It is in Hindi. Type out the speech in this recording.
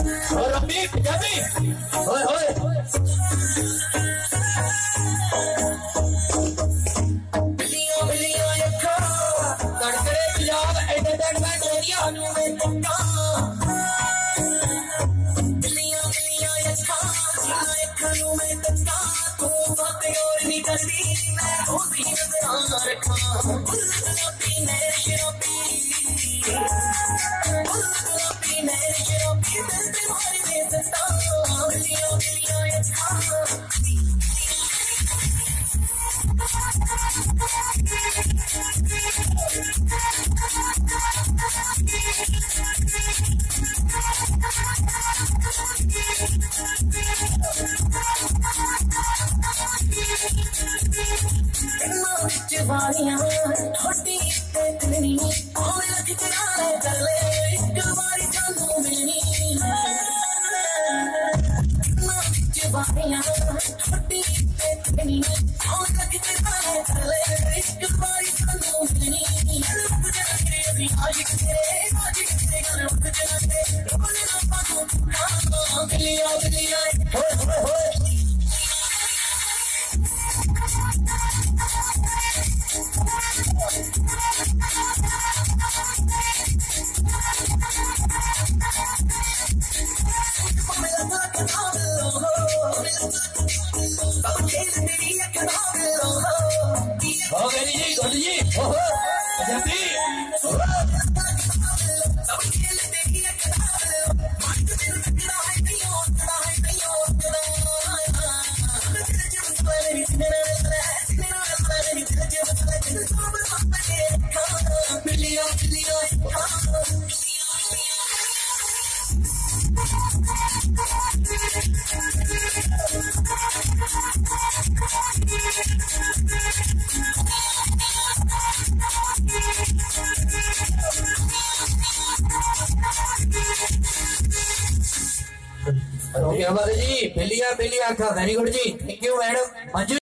और रब्बी पंजाबी होए होए बिल्लियां बिल्लियां अखा कड़कड़े पंजाब एंटरटेनमेंट एरिया नू मैं टक्का बिल्लियां बिल्लियां अखा नू मैं टक्का तू बातें और नहीं करती मैं रोज़ी नजर रखा गुलाबी मेरे शराबी गुलाबी मेरे शराबी दिल तुम्हारे में सस्ता बिल्लियां बिल्लियां अखा वालियां थोड़ी तेतनी और लख कराए चले एक बारी जानू मिलनी वालियां थोड़ी तेतनी और लख कराए चले एक बारी जानू मिलनी आशिक तेरे गल उठ जाते रोने ना पाऊं बिल्लियां बिल्लियां होए होए होए हो गई जी गुड जी ओहो पंजाबी बिल्लियां बिल्लियां जी बिल्लियां बिल्लियां वेरी गुड जी थैंक यू मैडम।